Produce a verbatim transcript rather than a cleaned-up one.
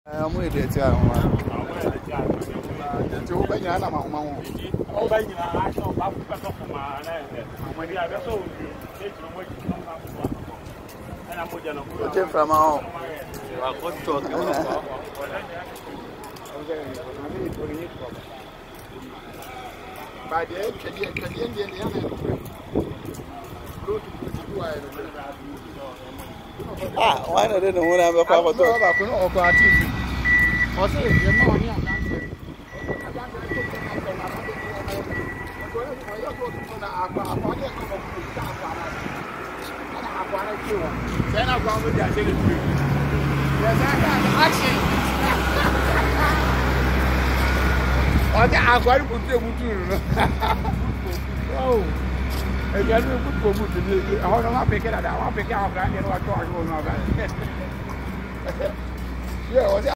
I'm with it. I'm with it. Oh, by you, I saw Babu for my when you have so and I'm from home. You are good talking about. By the end, can you can you end ah, why not? I don't want to have a cover to what's it? You're more here. Then I'll go with that. Yes, I got action. Okay, I'm going to put you. Oh, if you have a good book to do, I want to pick it up. I want to pick out that. You know, I thought you were not that. Yeah,